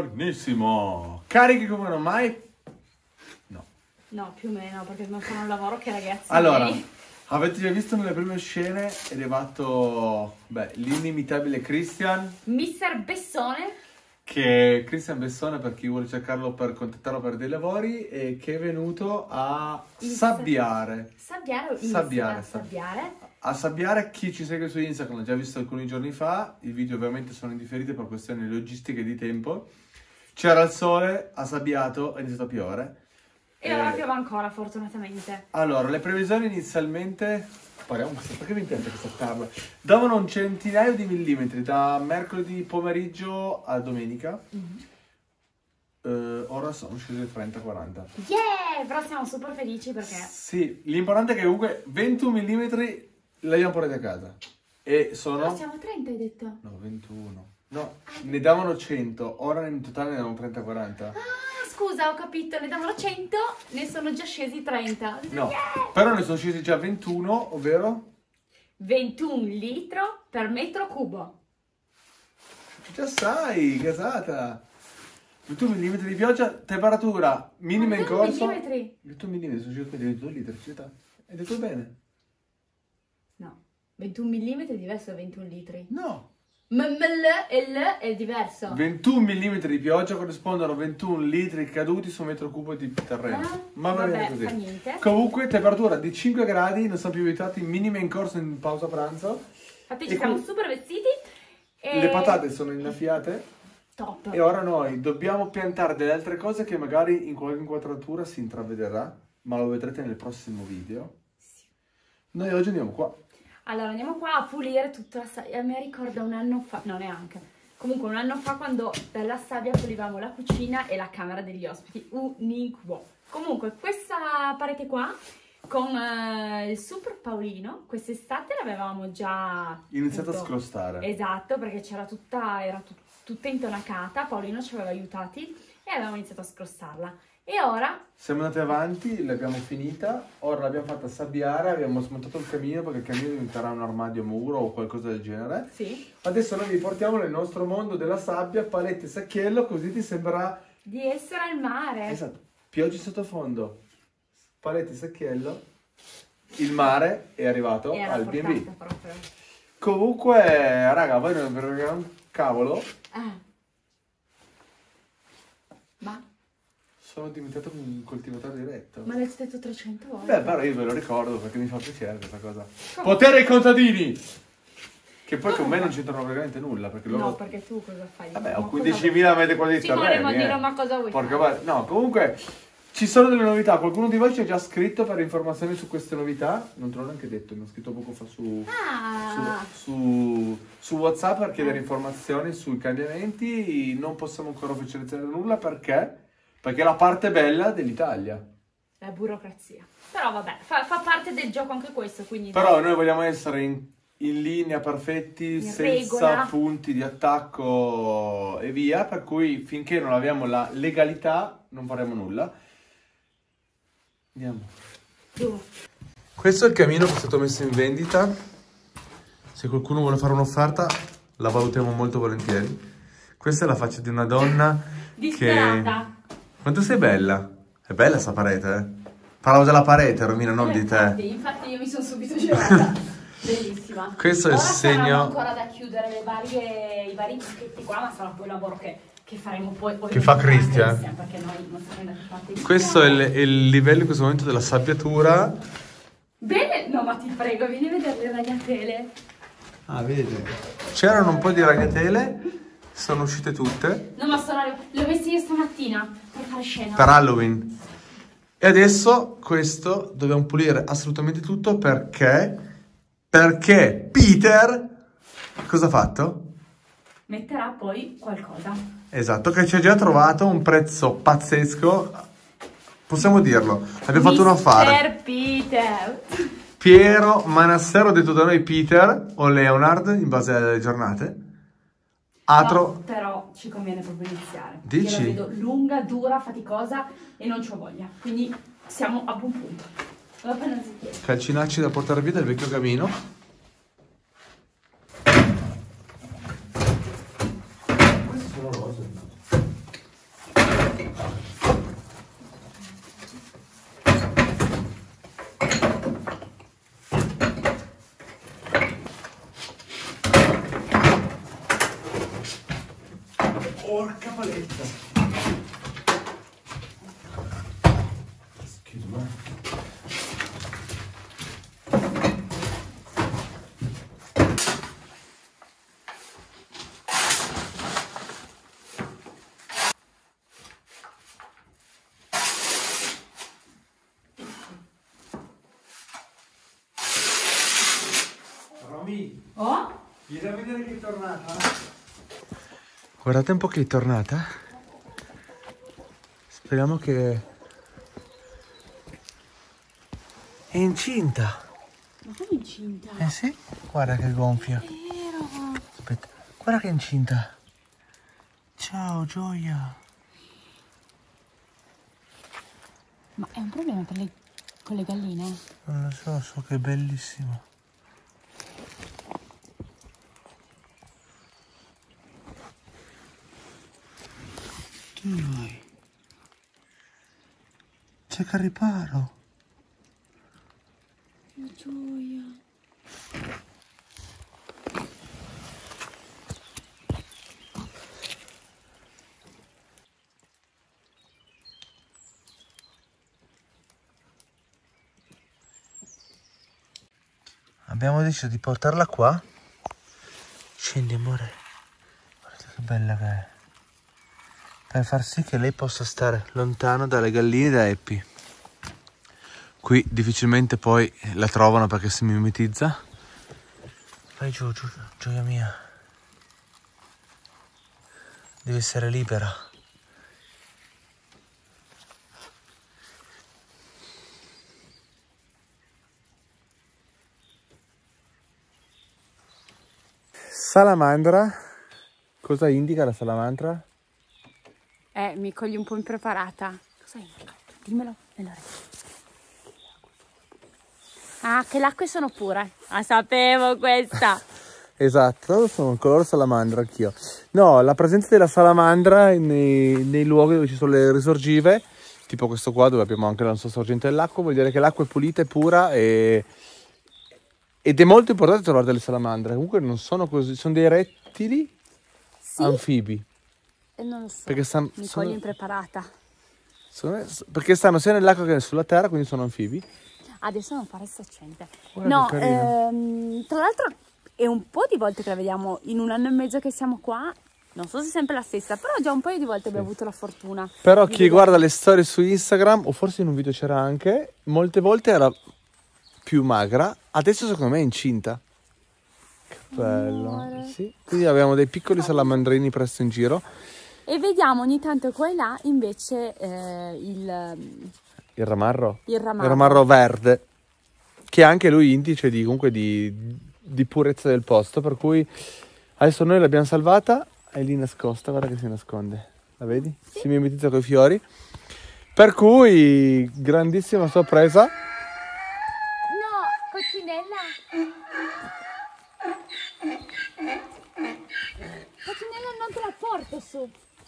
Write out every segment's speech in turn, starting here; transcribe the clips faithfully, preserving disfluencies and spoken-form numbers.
Buongiornissimo! Carichi come non mai? No. No, più o meno, perché non fanno un lavoro che ragazzi... Allora, miei. avete già visto nelle prime scene, è arrivato, beh, l'inimitabile Christian. Mister Bessone. Che Christian Bessone, per chi vuole cercarlo per contattarlo per dei lavori, e che è venuto a Insta. sabbiare. Sabbiare o Sabbiare, Insta? Sabbiare. A sabbiare. Chi ci segue su Instagram l'ha già visto alcuni giorni fa, i video ovviamente sono indifferiti per questioni logistiche di tempo. C'era il sole, ha sabbiato, è iniziato a piovere. E ora piove ancora, fortunatamente. Allora, le previsioni inizialmente, parliamo, perché mi piace questa parla, davano un centinaio di millimetri da mercoledì pomeriggio a domenica. Mm-hmm. Uh, ora sono scesi trenta quaranta. Yeah! Però siamo super felici perché... Sì, l'importante è che comunque ventuno millimetri li abbiamo portati a casa. E sono... No, siamo a trenta hai detto? No, ventuno. No, ne davano cento, ora in totale ne davano trenta quaranta. Ah, scusa, ho capito, ne davano cento, ne sono già scesi trenta. No, yeah! però ne sono scesi già ventuno, ovvero? ventuno litro per metro cubo. Già sai, casata. ventuno millimetri di pioggia, temperatura minima in corso. Millimetri. ventuno millimetri, sono scesi ventidue litri, città. Hai detto bene? No, ventuno millimetri è diverso da ventuno litri. No. M M L e L è diverso. ventuno millimetri di pioggia corrispondono a ventuno litri caduti su un metro cubo di terreno. Ah, Ma va bene così. Fa niente. Comunque, temperatura di cinque gradi, non sono più abituati, minima in corso in pausa pranzo. Infatti ci E siamo qui- super vestiti. E... Le patate sono innaffiate. Top. E ora noi dobbiamo piantare delle altre cose che magari in qualche inquadratura si intravederà, ma lo vedrete nel prossimo video. Sì. Noi oggi andiamo qua. Allora andiamo qua a pulire tutta la sabbia. Mi ricorda un anno fa, no neanche, comunque un anno fa quando dalla sabbia pulivamo la cucina e la camera degli ospiti. Un incubo. Comunque questa parete qua con eh, il Super Paolino, quest'estate l'avevamo già Iniziato tutto. a scrostare. Esatto, perché c'era tutta, era tut- tutta intonacata, Paolino ci aveva aiutati e avevamo iniziato a scrostarla. E ora? Siamo andati avanti, l'abbiamo finita, ora l'abbiamo fatta sabbiare, abbiamo smontato il camino perché il camino diventerà un armadio a muro o qualcosa del genere. Sì. Adesso noi vi portiamo nel nostro mondo della sabbia, palette e sacchiello, così ti sembrerà... Di essere al mare. Esatto, pioggia sottofondo, palette e sacchiello, il mare è arrivato Era al B and B. portata proprio. Comunque, raga, voi non vi fregate un cavolo. Ah. Ma? Sono diventato un coltivatore diretto. Ma l'hai detto trecento volte. Beh, però io ve lo ricordo perché mi fa piacere questa cosa. Come? Potere ai contadini! Che poi con Come? me non c'entrano praticamente nulla, perché loro... No, perché tu cosa fai? Vabbè, Ma ho cosa quindicimila metri quadri di Simone terreni, Mondino, eh. ma cosa vuoi Porca fare? vacca. No, comunque ci sono delle novità. Qualcuno di voi ci ha già scritto per informazioni su queste novità. Non te l'ho neanche detto, mi ha scritto poco fa su, Ah, su, su, su WhatsApp per chiedere informazioni sui cambiamenti. Non possiamo ancora ufficializzare nulla perché? Perché è la parte bella dell'Italia. la burocrazia. Però vabbè, fa, fa parte del gioco anche questo, quindi... Però noi vogliamo essere in, in linea, perfetti, In senza regola. punti di attacco e via, per cui finché non abbiamo la legalità non faremo nulla. Andiamo. Tu. Questo è il camino che è stato messo in vendita. Se qualcuno vuole fare un'offerta, la valutiamo molto volentieri. Questa è la faccia di una donna Disperata. che... Quanto sei bella? È bella sta parete, eh? Parlavo della parete, Romina, non Eh, di te. Infatti, infatti io mi sono subito girata. Bellissima. Questo è il Ora segno- saranno ancora da chiudere le varie, i vari dischetti qua, ma sarà poi il lavoro che, che faremo poi. poi Che fa con Christian. Perché noi non sappiamo da che parte Questo è il, iniziare. il livello in questo momento della sabbiatura. Bene, no ma ti prego, vieni a vedere le ragnatele. Ah, vedi? C'erano un po' di ragnatele, sono uscite tutte No ma sono arri- le ho messe io stamattina per fare scena. per Halloween. E adesso questo dobbiamo pulire assolutamente tutto perché... Perché Peter... Cosa ha fatto? Metterà poi qualcosa. Esatto, che ci ha già trovato un prezzo pazzesco. Possiamo dirlo, abbiamo fatto un affare. mister Peter. Piero Manassero, ha detto da noi Peter o Leonard, in base alle giornate. Altro... No, però ci conviene proprio iniziare. Dici? Io la vedo lunga, dura, faticosa e non c'ho voglia. Quindi siamo a buon punto. Va bene, si chiede. Calcinacci da portare via dal vecchio camino. Queste sono rose. Porca paletta. Excuse me. Romy, Oh? vieni a vedere che è tornata. Guardate un po' che è tornata. Speriamo che è incinta. Ma come incinta? Eh sì, guarda che gonfia. È vero. Aspetta, guarda che è incinta. Ciao Gioia. Ma è un problema per le... con le galline? Non lo so, so che è bellissimo. Dai. C'è che riparo. Che gioia. Abbiamo deciso di portarla qua. Scendi amore. Guarda che bella che è. Per far sì che lei possa stare lontano dalle galline e da Happy. Qui difficilmente poi la trovano perché si mimetizza. Vai giù, giù, gioia mia. Deve essere libera. Salamandra. Cosa indica la salamandra? Eh, mi cogli un po' impreparata. Cosa indica? Dimmelo nell'orecchio. Ah, che le acque sono pure. Ah, sapevo questa. Esatto, sono color salamandra anch'io. No, la presenza della salamandra nei, nei luoghi dove ci sono le risorgive, tipo questo qua dove abbiamo anche la nostra sorgente dell'acqua, vuol dire che l'acqua è pulita e pura e... ed è molto importante trovare delle salamandre. Comunque non sono così, sono dei rettili Sì? anfibi. E non lo so. Perché stanno, Mi sono, cogli impreparata. sono, perché stanno sia nell'acqua che sulla terra, quindi sono anfibi. Adesso non fare saccente. Guarda No, che carino. ehm, tra l'altro è un po' di volte che la vediamo in un anno e mezzo che siamo qua. Non so se è sempre la stessa, però già un paio di volte abbiamo avuto la fortuna. Però di chi vedere. guarda le storie su Instagram, o forse in un video c'era anche, molte volte era più magra, adesso secondo me è incinta. Che bello. Amore. Sì. Quindi abbiamo dei piccoli salamandrini presto in giro. E vediamo ogni tanto qua e là invece eh, il, Il ramarro? il ramarro. Il ramarro verde, che è anche lui indice di, comunque di, di purezza del posto, per cui adesso noi l'abbiamo salvata, è lì nascosta, guarda che si nasconde, la vedi? Sì. Si mimetizza con i fiori, per cui grandissima sorpresa. No, coccinella. Coccinella, non te la porto su.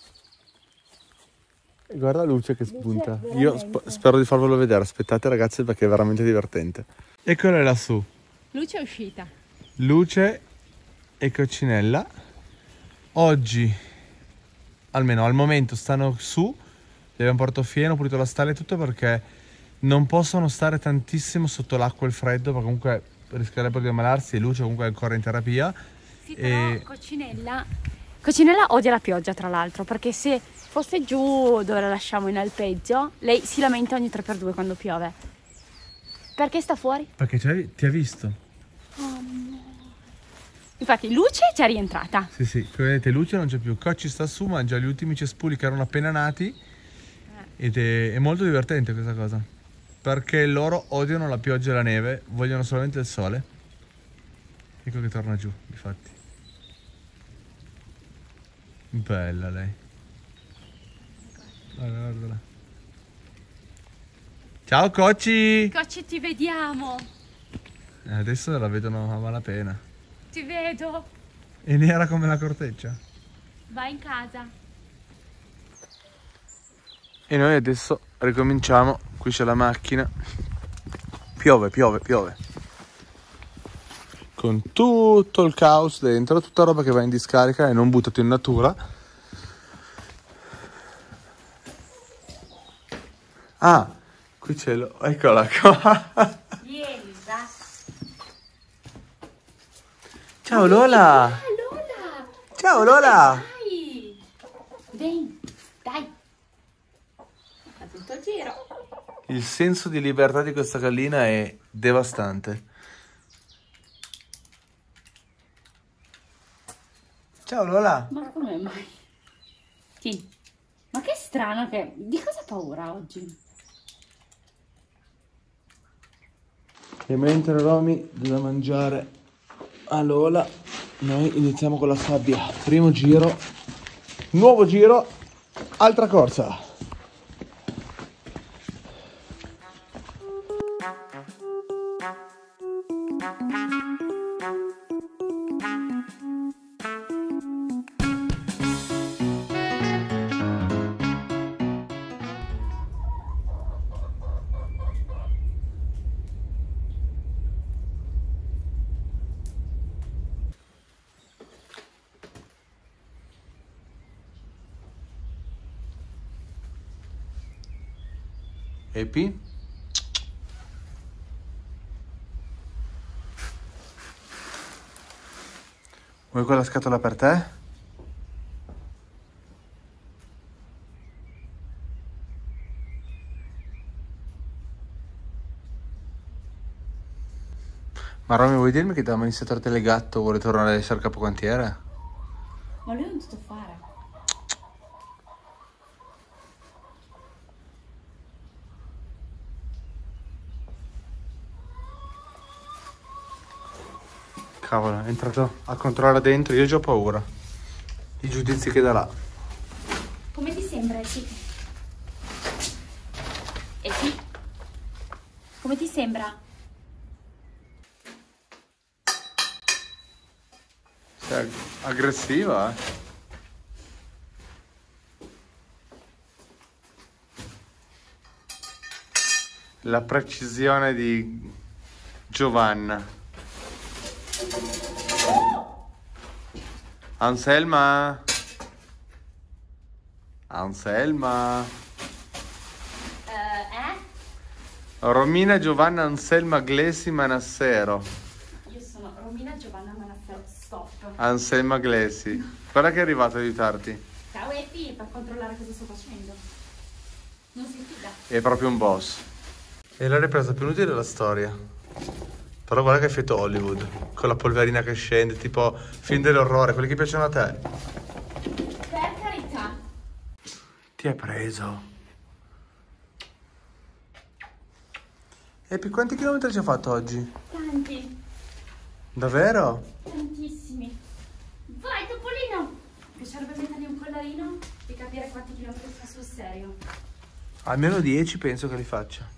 Guarda la luce che spunta. Luce, Io veramente. sp- spero di farvelo vedere, aspettate ragazzi perché è veramente divertente. Eccola lassù, Luce è uscita. Luce e Coccinella. Oggi, almeno al momento, stanno su. Gli abbiamo portato fieno, pulito la stalla e tutto perché non possono stare tantissimo sotto l'acqua e il freddo perché comunque rischierebbero di ammalarsi e Luce comunque è ancora in terapia. Sì, però E- Coccinella... Coccinella odia la pioggia, tra l'altro, perché se fosse giù dove la lasciamo in alpeggio, lei si lamenta ogni tre per due quando piove. Perché sta fuori? Perché c'hai- ti ha visto? Infatti Luce ci è rientrata. Sì, sì, come vedete Luce non c'è più, Cocci sta su, mangia gli ultimi cespugli che erano appena nati ed è, è molto divertente questa cosa, perché loro odiano la pioggia e la neve, vogliono solamente il sole. Ecco che torna giù, difatti. Bella lei. Guarda, guardala. Ciao Cocci! Cocci, ti vediamo. Eh, adesso la vedono a malapena. Ti vedo. È nera come la corteccia. Vai in casa. E noi adesso ricominciamo. Qui c'è la macchina. Piove, piove, piove. Con tutto il caos dentro, tutta roba che va in discarica e non buttato in natura. Ah, qui c'è lo... Eccola qua. Vieni, va. Ciao Lola. Ah, Lola. Ciao Lola. Dai. Vieni, dai. Fa tutto il giro. Il senso di libertà di questa gallina è devastante. Ciao Lola. Ma come mai? Sì. Ma che strano che... Di cosa ha paura oggi? E mentre Romy deve mangiare a Lola, noi iniziamo con la sabbia. Primo giro, nuovo giro, altra corsa. Epi? Vuoi quella scatola per te? Ma Romy, vuoi dirmi che da amministratore delegato vuole tornare ad essere capocantiere? Ma lui non tutto fare. Cavolo, è entrato a controllare dentro, io ho già paura. I giudizi che darà. Come ti sembra, Eti? Eti? Come ti sembra? Sei aggressiva, eh? La precisione di Giovanna. Anselma? Anselma? Uh, eh? Romina Giovanna Anselma Glessi Manassero. Io sono Romina Giovanna Manassero, stop. Anselma Glessi. Guarda che è arrivato ad aiutarti. Ciao Epi, per controllare cosa sto facendo. Non si fida. È proprio un boss. È la ripresa più inutile della storia. Però guarda che effetto Hollywood. Con la polverina che scende, tipo film dell'orrore, quelli che piacciono a te. Per carità. Ti hai preso. Epi, quanti chilometri ci hai fatto oggi? Tanti. Davvero? Tantissimi. Vai, Topolino. Piacerebbe mettergli un collarino e capire quanti chilometri fa sul serio. Almeno dieci penso che li faccia.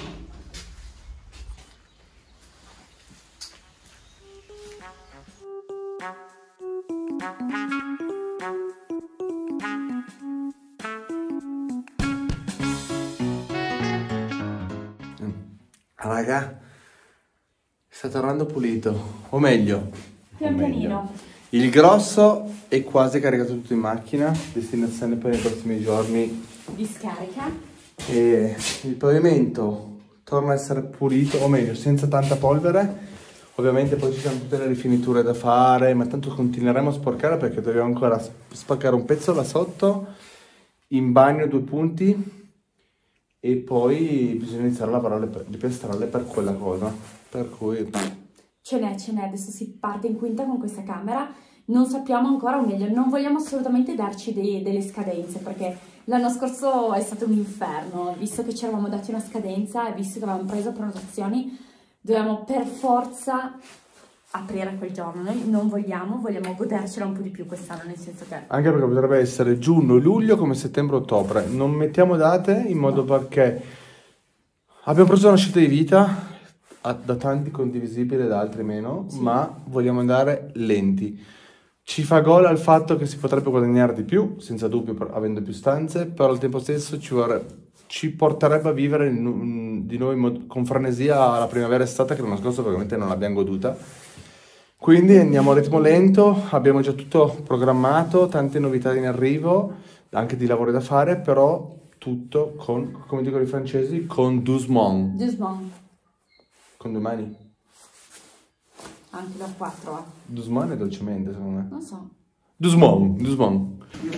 Raga, sta tornando pulito, o meglio, Pian o meglio. pianino. Il grosso è quasi caricato tutto in macchina, destinazione poi nei prossimi giorni. Discarica. E il pavimento torna a essere pulito, o meglio, senza tanta polvere. Ovviamente poi ci sono tutte le rifiniture da fare, ma tanto continueremo a sporcare perché dobbiamo ancora spaccare un pezzo là sotto, in bagno due punti, e poi bisogna iniziare a lavorare le, le piastrelle per quella cosa. Per cui... Ce n'è, ce n'è. Adesso si parte in quinta con questa camera. Non sappiamo ancora, o meglio, non vogliamo assolutamente darci dei, delle scadenze perché l'anno scorso è stato un inferno. Visto che ci eravamo dati una scadenza e visto che avevamo preso prenotazioni, dovevamo per forza aprire quel giorno. Noi non vogliamo, vogliamo godercela un po' di più quest'anno, nel senso che... Anche perché potrebbe essere giugno, luglio come settembre-ottobre. Non mettiamo date in modo perché abbiamo preso una scelta di vita, da tanti condivisibile, da altri meno, sì. Ma vogliamo andare lenti. Ci fa gola il fatto che si potrebbe guadagnare di più, senza dubbio, avendo più stanze, però al tempo stesso ci, vorrebbe, ci porterebbe a vivere in, di nuovo in mod, con frenesia la primavera estate che l'anno scorso ovviamente non l'abbiamo goduta. Quindi andiamo a ritmo lento, abbiamo già tutto programmato, tante novità in arrivo, anche di lavori da fare, però tutto con, come dicono i francesi, con doucement. Doucement. Con due mani. Anche da quattro, eh. Doucement è dolcemente, secondo me. Non so. Doucement, doucement.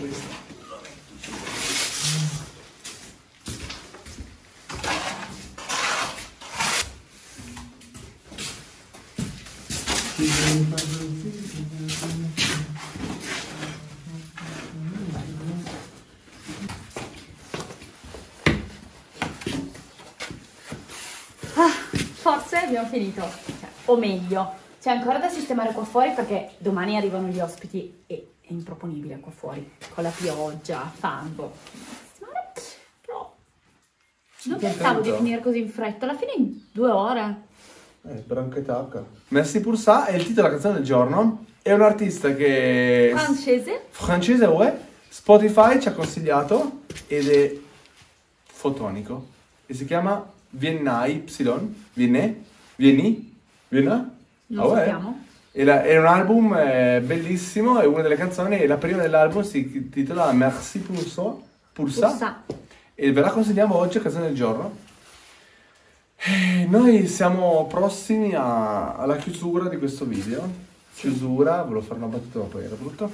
Ah, forse abbiamo finito, cioè, o meglio, c'è ancora da sistemare qua fuori perché domani arrivano gli ospiti e è improponibile qua fuori, con la pioggia, fango. Però non pensavo di finire così in fretta, alla fine in due ore. Eh, branche tacca. Merci pour ça è il titolo della canzone del giorno. È un artista che... Francese. Francese, ouais. Spotify ci ha consigliato ed è fotonico. E si chiama Vienna Y. Vienne? Vieni? Vienna? Non Ah, ouais. sappiamo. E la- è un album eh, bellissimo e una delle canzoni, e la prima dell'album si intitola Merci pour ça. Pour ça. Puzza. E ve la consigliamo oggi a canzone del giorno. Eh, Noi siamo prossimi a- alla chiusura di questo video. Chiusura, volevo fare una battuta ma poi era brutto.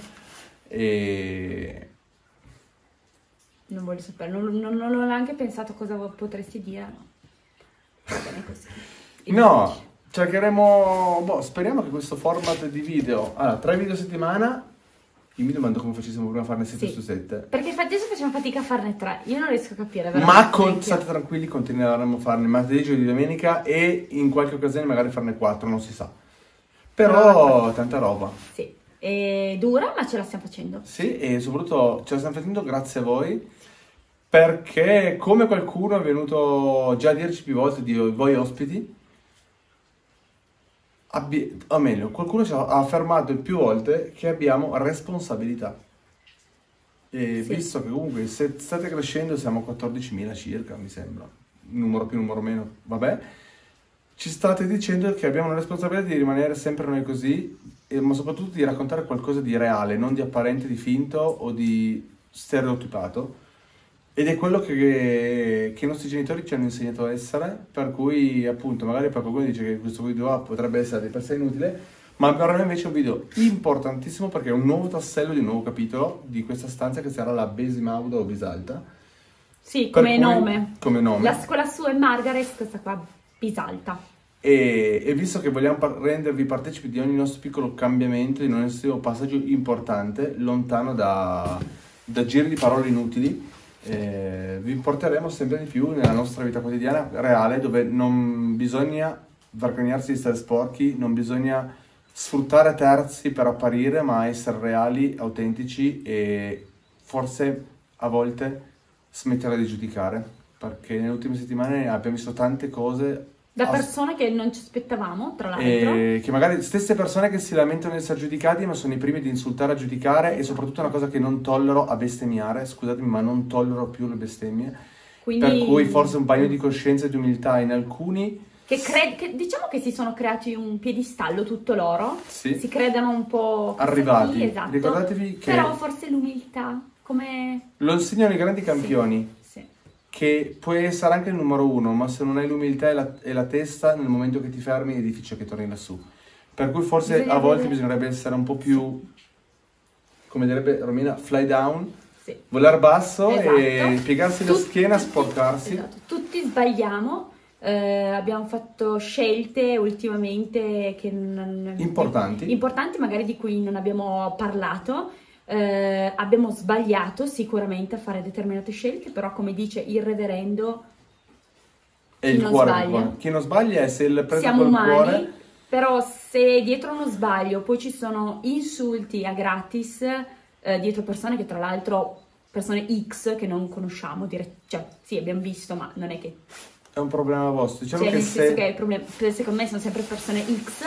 E Non voglio sapere, non, non, non ho neanche pensato cosa potresti dire, ma va bene così. E no, cercheremo, boh, speriamo che questo format di video, allora, tre video a settimana, io mi domando come facessimo prima a farne sette Sì. su sette. Perché infatti adesso facciamo fatica a farne tre, io non riesco a capire veramente. Ma con, perché. state tranquilli, continueremo a farne martedì, giovedì, domenica e in qualche occasione magari farne quattro, non si sa. Però No, tanta roba. Sì, è dura ma ce la stiamo facendo. Sì, e soprattutto ce la stiamo facendo grazie a voi, perché come qualcuno è venuto già a dirci più volte di voi ospiti, abbi- o meglio, qualcuno ci ha affermato più volte che abbiamo responsabilità. E Sì. visto che comunque se state crescendo, siamo a quattordicimila circa, mi sembra, numero più, numero meno, vabbè, ci state dicendo che abbiamo la responsabilità di rimanere sempre noi così, e- ma soprattutto di raccontare qualcosa di reale, non di apparente, di finto o di stereotipato. Ed è quello che, che i nostri genitori ci hanno insegnato a essere, per cui appunto magari per qualcuno dice che questo video potrebbe essere di per sé inutile, ma per me invece è un video importantissimo perché è un nuovo tassello di un nuovo capitolo di questa stanza che sarà la Besimauda o Bisalta. Sì, Per come cui- nome. Come nome. La, quella sua è Margaret, questa qua Bisalta. E, e visto che vogliamo par- rendervi partecipi di ogni nostro piccolo cambiamento, di ogni nostro passaggio importante, lontano da, da giri di parole inutili, eh, vi porteremo sempre di più nella nostra vita quotidiana reale, dove non bisogna vergognarsi di stare sporchi, non bisogna sfruttare terzi per apparire, ma essere reali, autentici e forse a volte smettere di giudicare, perché nelle ultime settimane abbiamo visto tante cose Da ass- persone che non ci aspettavamo, tra l'altro. e che magari stesse persone che si lamentano di essere giudicati, ma sono i primi di insultare, a giudicare, e soprattutto una cosa che non tollero, a bestemmiare, scusatemi, ma non tollero più le bestemmie. Quindi, Per cui forse un bagno di coscienza e di umiltà in alcuni, Che, cre- che diciamo che si sono creati un piedistallo tutto loro. sì, Si credono un po' arrivati. Sì, esatto. Ricordatevi che Però forse l'umiltà, come... lo insegnano i grandi campioni, Sì. che puoi essere anche il numero uno, ma se non hai l'umiltà e la, e la testa, nel momento che ti fermi è difficile che torni lassù. Per cui forse Bisogna a volte avere- bisognerebbe essere un po' più, come direbbe Romina, fly down, Sì. volar basso e Esatto. piegarsi la Tutti- schiena, tutti- sporcarsi. esatto. Tutti sbagliamo, eh, abbiamo fatto scelte ultimamente che non, Importanti. importanti, magari di cui non abbiamo parlato. Eh, abbiamo sbagliato sicuramente a fare determinate scelte, però come dice il reverendo, E chi il non cuore, sbaglia. il cuore. Chi non sbaglia è se il preso siamo col umani, cuore. però se dietro uno sbaglio poi ci sono insulti a gratis, eh, dietro persone che tra l'altro, persone X che non conosciamo, dire, cioè sì abbiamo visto ma non è che, È un problema vostro. Diciamo cioè che nel senso se che il problema, secondo me sono sempre persone X,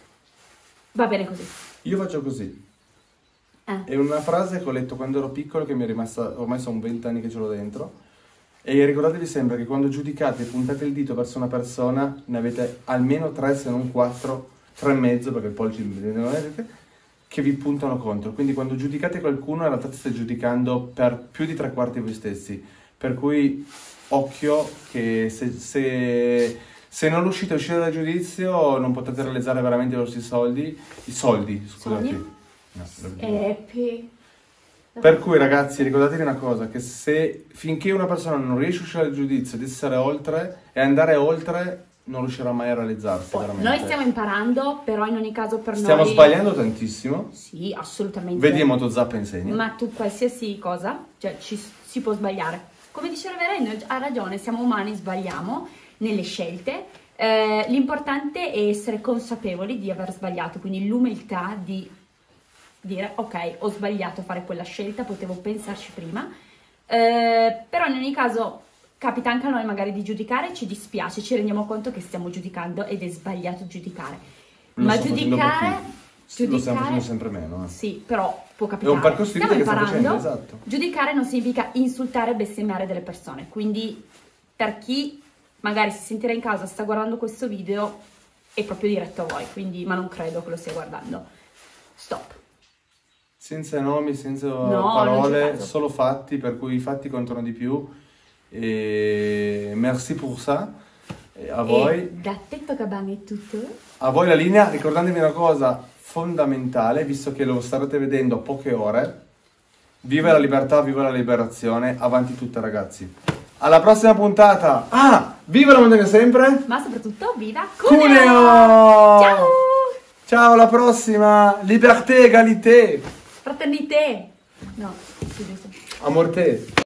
va bene così. io faccio così. Eh. È una frase che ho letto quando ero piccolo, che mi è rimasta, ormai sono vent'anni che ce l'ho dentro. E ricordatevi sempre che quando giudicate e puntate il dito verso una persona, ne avete almeno tre, se non quattro, tre e mezzo, perché il pollice non vedete, che vi puntano contro. Quindi quando giudicate qualcuno, in realtà state giudicando per più di tre quarti voi stessi. Per cui occhio che se, se, se non riuscite a uscire dal giudizio non potete realizzare veramente i vostri soldi. I soldi, scusate. Soldi? No, lo dico. Epi. Per cui ragazzi ricordatevi una cosa, che se finché una persona non riesce a uscire dal giudizio di essere oltre e andare oltre, non riuscirà mai a realizzarsi Poi, veramente. noi stiamo imparando, però in ogni caso per Stiamo noi... sbagliando tantissimo. Sì, assolutamente. Vedi Motozappa insegna. Ma tu qualsiasi cosa, cioè ci, si può sbagliare. Come dice la Verena, ha ragione, siamo umani, sbagliamo nelle scelte. Eh, l'importante è essere consapevoli di aver sbagliato, quindi l'umiltà di dire ok, ho sbagliato a fare quella scelta, potevo pensarci prima. Eh, però in ogni caso capita anche a noi magari di giudicare, ci dispiace, ci rendiamo conto che stiamo giudicando ed è sbagliato giudicare. Lo Ma sto facendo giudicare, pochino. Lo stiamo giudicare facendo sempre meno. Eh. sì, però può capitare. È un percorso di vita Stiamo che sto imparando. facendo, esatto. Giudicare non significa insultare e bestemmiare delle persone, quindi per chi magari si sentirà in casa, sta guardando questo video, è proprio diretto a voi, quindi, ma non credo che lo stia guardando. Stop. Senza nomi, senza No, non ci parole, penso. solo fatti, per cui i fatti contano di più. E merci pour ça. E a voi. E da Tetto Cabana è tutto. A voi la linea, ricordatevi una cosa fondamentale, visto che lo starete vedendo a poche ore. Viva la libertà, viva la liberazione, avanti tutte ragazzi. Alla prossima puntata. Ah, viva la montagna sempre. Ma soprattutto viva Cuneo! Cuneo! Ciao! Ciao, alla prossima. Liberté, égalité. Fraternité! No, scusa. Amor te.